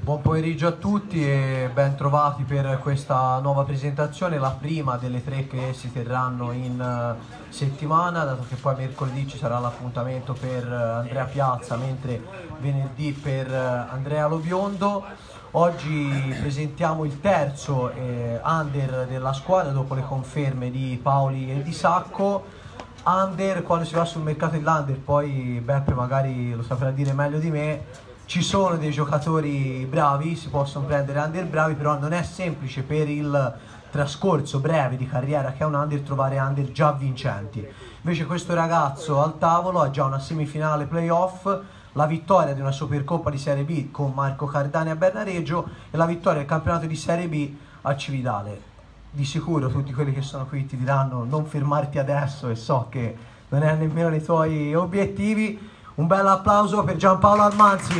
Buon pomeriggio a tutti e ben trovati per questa nuova presentazione, la prima delle 3 che si terranno in settimana, dato che poi mercoledì ci sarà l'appuntamento per Andrea Piazza, mentre venerdì per Andrea Lobiondo. Oggi presentiamo il terzo under della squadra dopo le conferme di Paoli e di Sacco. Under, quando si va sul mercato dell'under, poi Beppe magari lo saprà dire meglio di me, ci sono dei giocatori bravi, si possono prendere under bravi, però non è semplice per il trascorso breve di carriera che ha un under trovare under già vincenti. Invece questo ragazzo al tavolo ha già una semifinale playoff, la vittoria di una Supercoppa di Serie B con Marco Cardani a Bernareggio e la vittoria del campionato di Serie B a Cividale. Di sicuro tutti quelli che sono qui ti diranno non fermarti adesso, e so che non è nemmeno nei tuoi obiettivi. Un bel applauso per Giampaolo Almanzi.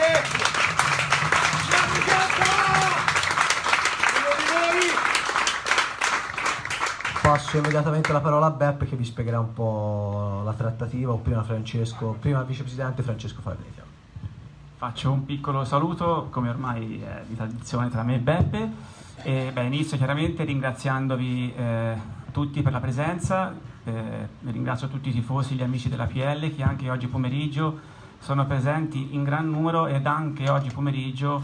Passo immediatamente la parola a Beppe che vi spiegherà un po' la trattativa, o prima il vicepresidente Francesco Farneta. Faccio un piccolo saluto, come ormai è di tradizione tra me e Beppe. Inizio chiaramente ringraziandovi tutti per la presenza. Ringrazio tutti i tifosi, gli amici della PL che anche oggi pomeriggio sono presenti in gran numero ed anche oggi pomeriggio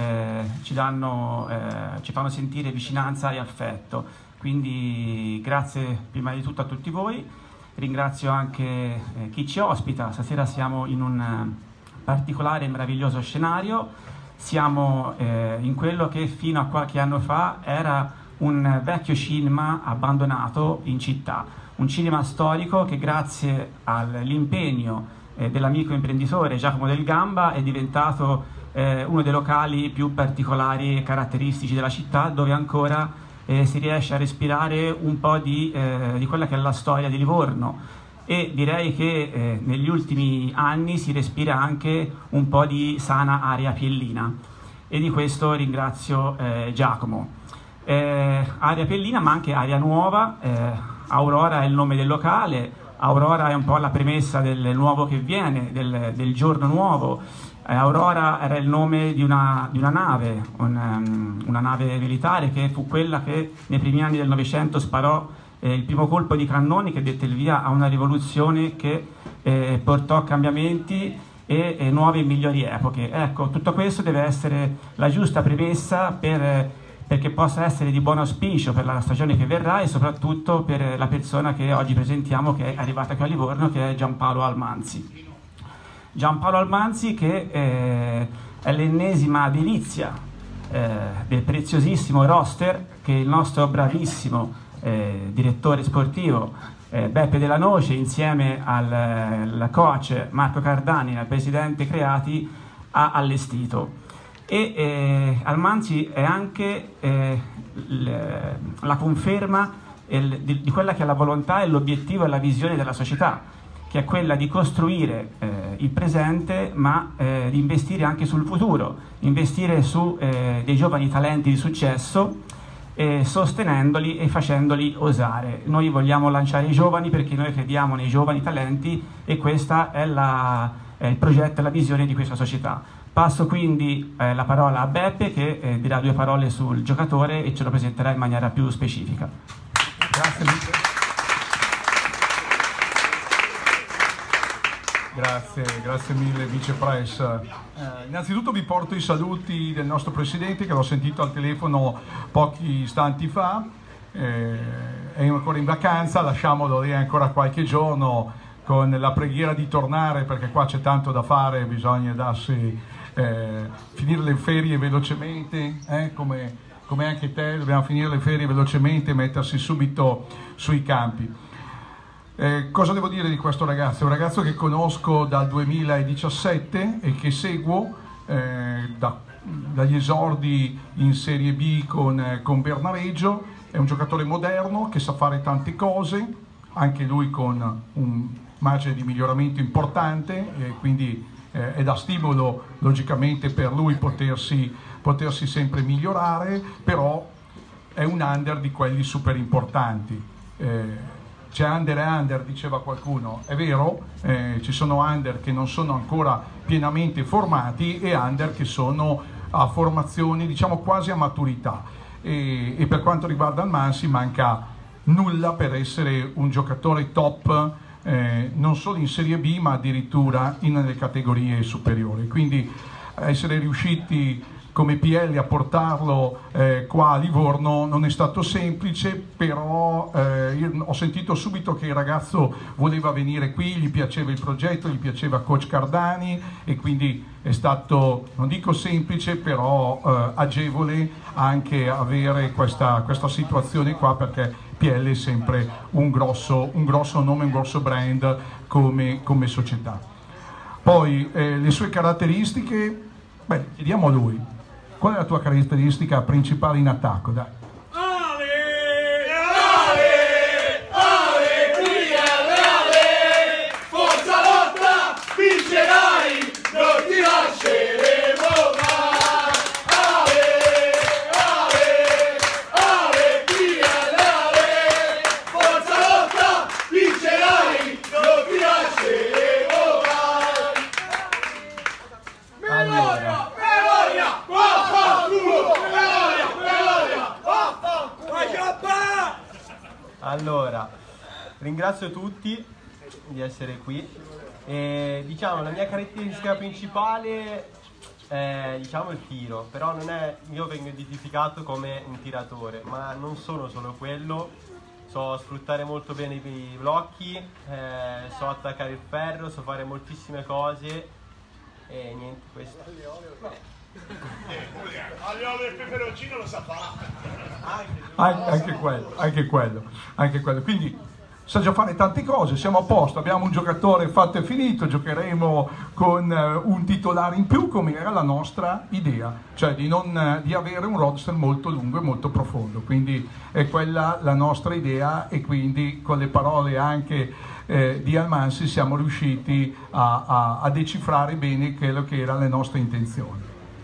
ci fanno sentire vicinanza e affetto. Quindi grazie prima di tutto a tutti voi. Ringrazio anche chi ci ospita. Stasera siamo in un particolare e meraviglioso scenario. Siamo in quello che fino a qualche anno fa era un vecchio cinema abbandonato in città. Un cinema storico che grazie all'impegno dell'amico imprenditore Giacomo Del Gamba è diventato uno dei locali più particolari e caratteristici della città, dove ancora si riesce a respirare un po' di quella che è la storia di Livorno, e direi che negli ultimi anni si respira anche un po' di sana aria piellina, e di questo ringrazio Giacomo. Aria piellina ma anche aria nuova. Aurora è il nome del locale, Aurora è un po' la premessa del nuovo che viene, del giorno nuovo. Aurora era il nome di una nave, una nave militare che fu quella che nei primi anni del Novecento sparò il primo colpo di cannoni che dette il via a una rivoluzione che portò cambiamenti e nuove e migliori epoche. Ecco, tutto questo deve essere la giusta premessa perché possa essere di buon auspicio per la stagione che verrà e soprattutto per la persona che oggi presentiamo, che è arrivata qui a Livorno, che è Giampaolo Almanzi. Giampaolo Almanzi che è l'ennesima delizia del preziosissimo roster che il nostro bravissimo direttore sportivo Beppe Della Noce, insieme al coach Marco Cardani e al presidente Creati, ha allestito. Almanzi è anche la conferma di quella che è la volontà e l'obiettivo e la visione della società, che è quella di costruire il presente ma di investire anche sul futuro, investire su dei giovani talenti di successo, sostenendoli e facendoli osare. Noi vogliamo lanciare i giovani perché noi crediamo nei giovani talenti, e questa è il progetto e la visione di questa società. Passo quindi la parola a Beppe che dirà 2 parole sul giocatore e ce lo presenterà in maniera più specifica. Grazie mille Vicepress. Innanzitutto vi porto i saluti del nostro Presidente, che l'ho sentito al telefono pochi istanti fa, è ancora in vacanza, lasciamolo lì ancora qualche giorno con la preghiera di tornare, perché qua c'è tanto da fare, bisogna finire le ferie velocemente, come anche te, dobbiamo finire le ferie velocemente e mettersi subito sui campi. Cosa devo dire di questo ragazzo? È un ragazzo che conosco dal 2017 e che seguo dagli esordi in Serie B con Bernareggio. È un giocatore moderno che sa fare tante cose, anche lui con un margine di miglioramento importante, e quindi è da stimolo logicamente per lui potersi sempre migliorare, però è un under di quelli super importanti. C'è under e under, diceva qualcuno, è vero, ci sono under che non sono ancora pienamente formati e under che sono a formazioni, diciamo quasi a maturità, e per quanto riguarda il Mansi manca nulla per essere un giocatore top, non solo in Serie B ma addirittura nelle categorie superiori, quindi essere riusciti come PL a portarlo qua a Livorno non è stato semplice, però io ho sentito subito che il ragazzo voleva venire qui, gli piaceva il progetto, gli piaceva coach Cardani, e quindi è stato, non dico semplice, però agevole anche avere questa situazione qua, perché PL è sempre un grosso nome, un grosso brand come società. Poi le sue caratteristiche, beh, chiediamo a lui. Qual è la tua caratteristica principale in attacco? Dai. Forza lotta, vincerai, non ti lasceremo mai. Forza lotta, vincerai, non ti lasceremo mai. Melodia! Allora, ringrazio tutti di essere qui e diciamo la mia caratteristica principale è diciamo il tiro, però non è, io vengo identificato come un tiratore, ma non sono solo quello, so sfruttare molto bene i blocchi, so attaccare il ferro, so fare moltissime cose e niente, questo. Aglio del peperoncino lo sa fare. Anche quello. Quindi sa già fare tante cose, siamo a posto, abbiamo un giocatore fatto e finito, giocheremo con un titolare in più, come era la nostra idea, cioè di avere un roster molto lungo e molto profondo, quindi è quella la nostra idea, e quindi con le parole anche di Almansi siamo riusciti a decifrare bene quello che erano le nostre intenzioni.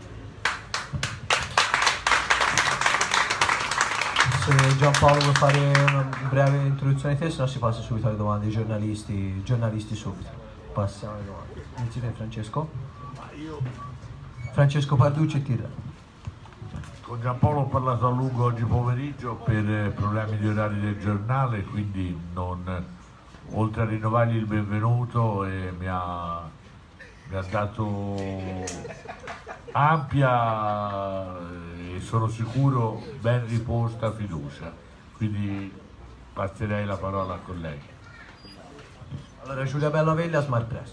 Se Giampaolo vuole fare una breve introduzione di te, se no si passa subito alle domande, i giornalisti subito. Passiamo alle domande. Inizio te, Francesco. Francesco Parducci e Tirra. Con Giampaolo ho parlato a lungo oggi pomeriggio per problemi di orari del giornale, quindi oltre a rinnovargli il benvenuto, mi ha dato ampia e sono sicuro ben riposta fiducia, quindi passerei la parola al collega. Allora, Giulia Bellaveglia, Smart Press.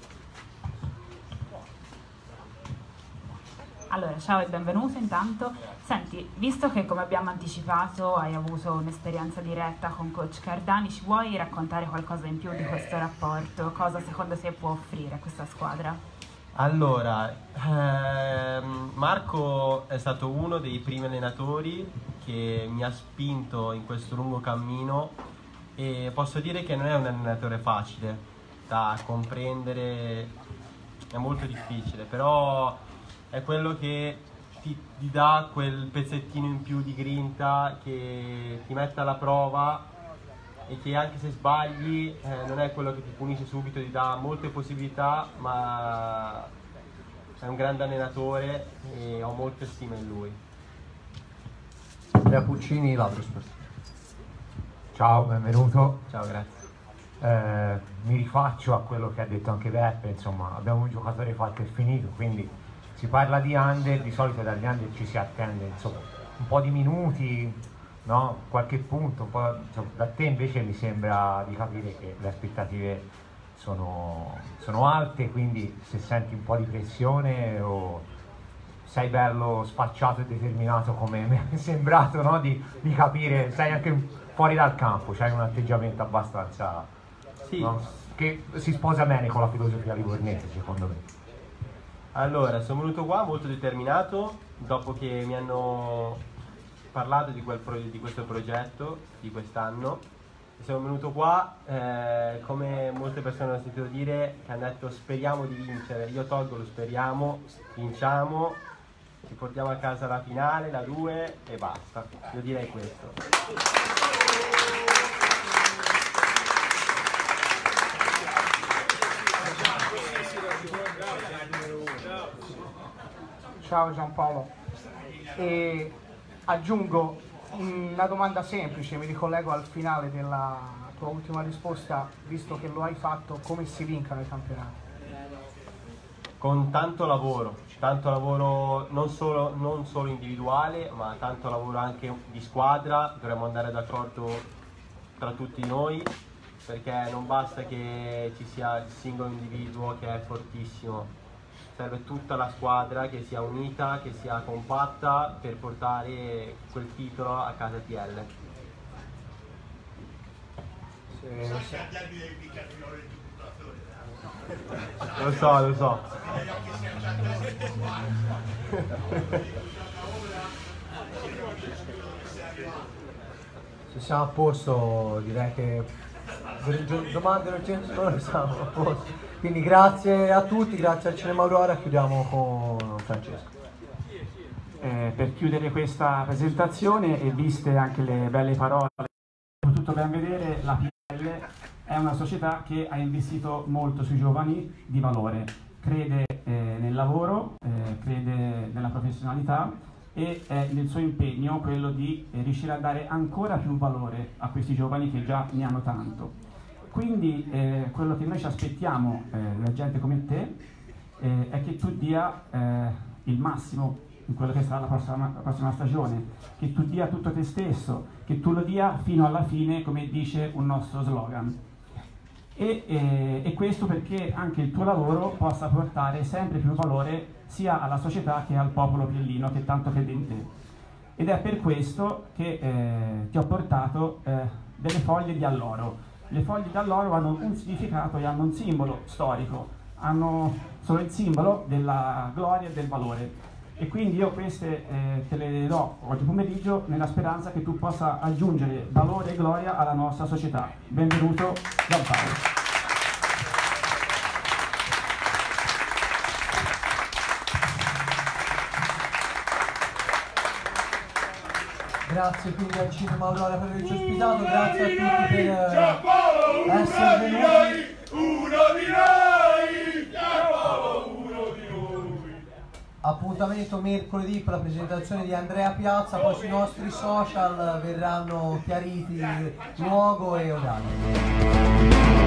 Allora, ciao e benvenuto intanto. Senti, visto che come abbiamo anticipato hai avuto un'esperienza diretta con coach Cardani, ci vuoi raccontare qualcosa in più di questo rapporto? Cosa secondo te può offrire questa squadra? Allora, Marco è stato uno dei primi allenatori che mi ha spinto in questo lungo cammino, e posso dire che non è un allenatore facile da comprendere, è molto difficile, però è quello che ti dà quel pezzettino in più di grinta, che ti mette alla prova e che anche se sbagli non è quello che ti punisce subito, ti dà molte possibilità, ma è un grande allenatore e ho molta stima in lui. Andrea Puccini, Ladrosport. Ciao, benvenuto. Ciao, grazie. Mi rifaccio a quello che ha detto anche Beppe, insomma abbiamo un giocatore fatto e finito, quindi si parla di under, di solito dagli under ci si attende insomma un po' di minuti, no? Qualche punto, un po', insomma, da te invece mi sembra di capire che le aspettative sono alte, quindi se senti un po' di pressione o sei bello spacciato e determinato come mi è sembrato, no? di capire, sei anche fuori dal campo, c'hai un atteggiamento abbastanza Sì. No? Che si sposa bene con la filosofia livornese secondo me. Allora, sono venuto qua molto determinato dopo che mi hanno parlato di questo progetto di quest'anno. Sono venuto qua, come molte persone hanno sentito dire, che hanno detto speriamo di vincere. Io tolgo lo speriamo, vinciamo, ci portiamo a casa la finale, la 2 e basta. Io direi questo. Ciao Giampaolo. E aggiungo una domanda semplice, mi ricollego al finale della tua ultima risposta, visto che lo hai fatto, come si vincono i campionati? Con tanto lavoro non solo individuale, ma tanto lavoro anche di squadra. Dovremmo andare d'accordo tra tutti noi, perché non basta che ci sia il singolo individuo che è fortissimo, serve tutta la squadra che sia unita, che sia compatta per portare quel titolo a casa TL. Lo so. Se siamo a posto, direi che domande non ce ne sono, siamo a posto. Quindi grazie a tutti, grazie al Cinema Aurora, chiudiamo con Francesco. Per chiudere questa presentazione e viste anche le belle parole, potete ben vedere, la PL è una società che ha investito molto sui giovani di valore, crede nel lavoro, crede nella professionalità e è nel suo impegno quello di riuscire a dare ancora più valore a questi giovani che già ne hanno tanto. Quindi quello che noi ci aspettiamo da gente come te è che tu dia il massimo in quello che sarà la prossima stagione, che tu dia tutto te stesso, che tu lo dia fino alla fine, come dice un nostro slogan. E questo perché anche il tuo lavoro possa portare sempre più valore sia alla società che al popolo piellino che tanto crede in te. Ed è per questo che ti ho portato delle foglie di alloro. Le foglie di alloro hanno un significato e hanno un simbolo storico, sono il simbolo della gloria e del valore. E quindi io queste te le do oggi pomeriggio nella speranza che tu possa aggiungere valore e gloria alla nostra società. Benvenuto Giampaolo. Grazie quindi al Cinema Aurora per averci ospitato, grazie a tutti per essere venuti. Uno di noi! Giampaolo, uno di noi! Appuntamento mercoledì per la presentazione di Andrea Piazza, poi sui nostri social verranno chiariti luogo e orario.